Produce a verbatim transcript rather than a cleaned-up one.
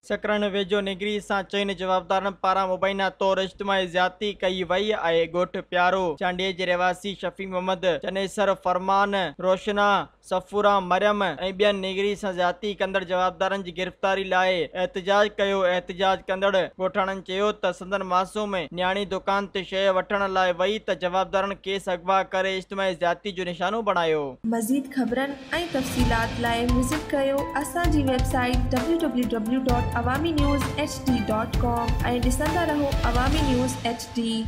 सकरन वेझो निगरी सां चइनि जवाबदारनि पारां मुबैना तौर इज्तिमाही ज़्यादती कई वई आहे। ॻोठ प्यारो चांडिये जे रहवासी शफ़ी मोहम्मद, चनेसर फरमान, रोशना, सफूरा मरियम ऐं ॿियनि निगरी सां ज़्यादती कंदड़ जवाबदारनि जी गिरफ़्तारी लाइ एहतिजाज कयो। एहतिजाज कंदड़ ॻोठाणनि चयो त संदन मासूम न्याणी दुकान ते शइ वठण लाइ वई त जवाबदारनि केस अगवा करे इज्तिमाही ज़्यादती जो निशानो बणायो। मज़ीद ख़बरनि ऐं तफ़सीलात लाइ विज़िट कयो असांजी website W W W dot Awami news H D dot com ऐं ॾिसंदा रहो अवामी न्यूज़ एच डी।